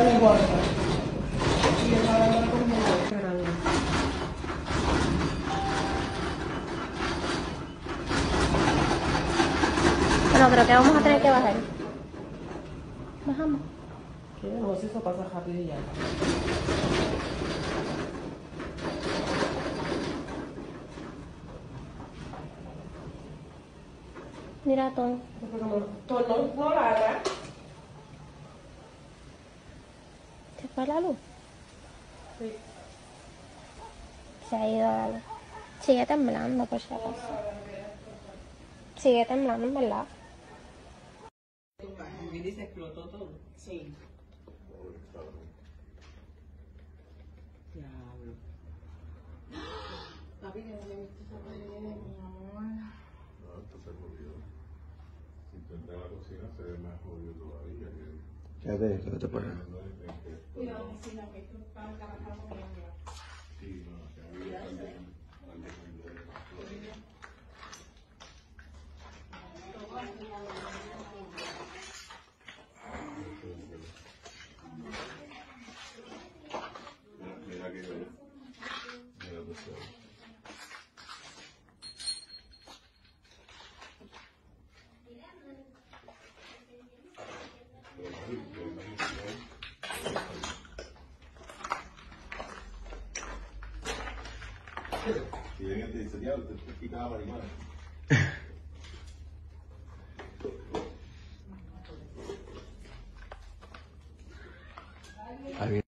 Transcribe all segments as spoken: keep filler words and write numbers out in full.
de Guanica. Y el mar de grande. Bueno, creo que vamos a tener que bajar. Bajamos. ¿Qué? No sé si eso pasa rápido y ya. Mira, Tom. Tom no, no ladra. ¿Se fue la luz? Sí. Se ha ido la luz. Sigue temblando, por si acaso. Sigue temblando, en verdad. Y dice, explotó todo. Sí. Diablo. Papi, que no le he visto esa pared, mi amor. No, esto se jodió. Si tú entras a la cocina se ve más jodido todavía. Quédate, quédate por ahí. Cuidado, vecina, que esto está trabajando con ella. Sí, no, se ha habido también. Mira que yo. Mira que yo. Si ven este dice, diablo, te picaba marihuana. Ahí.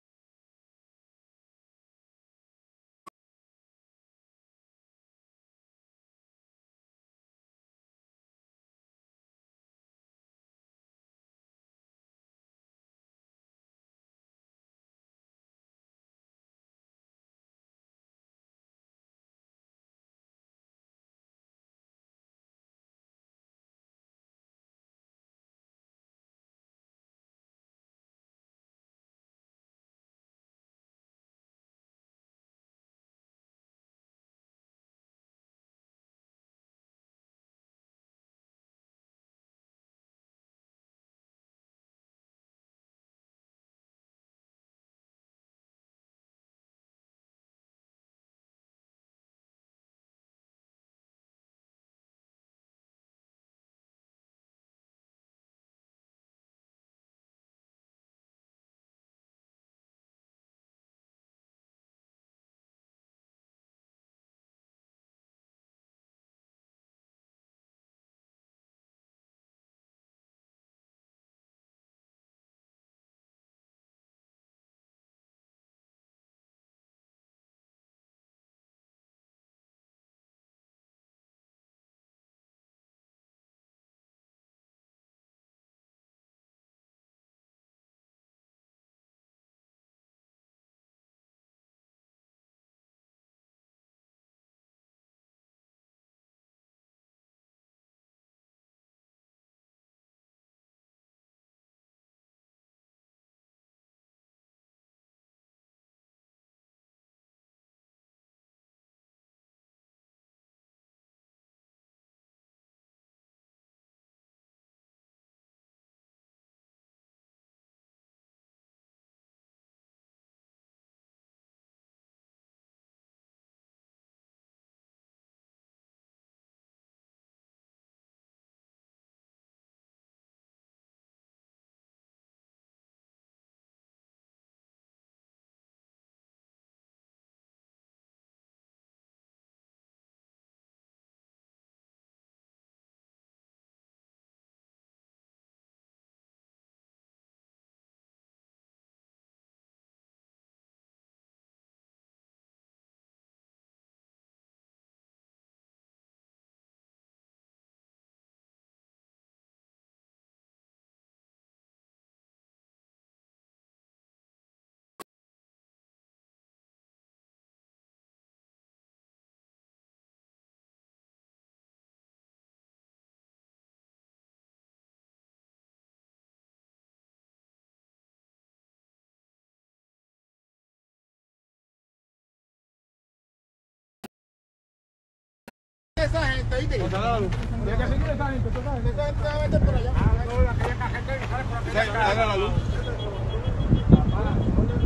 Esa gente, ¿viste? Tiene que seguir esa gente, esa gente. Esa gente va a meter por allá. Ah, no, aquella gente que sale por aquí. Haga la luz.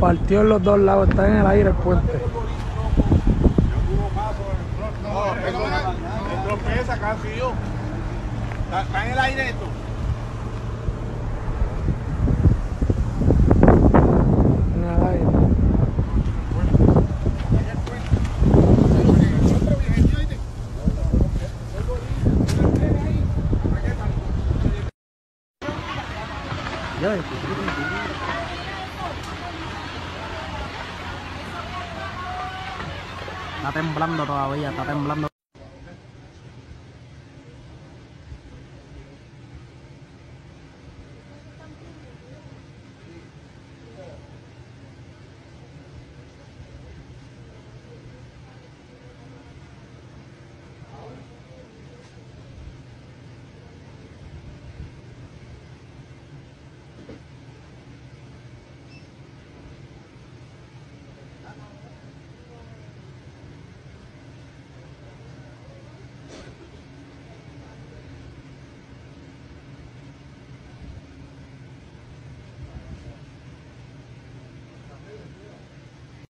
partió en los dos lados, está en el aire el puente. No, el trompeza casi yo. Está, está en el aire esto. En el aire. Está temblando todavía, está temblando.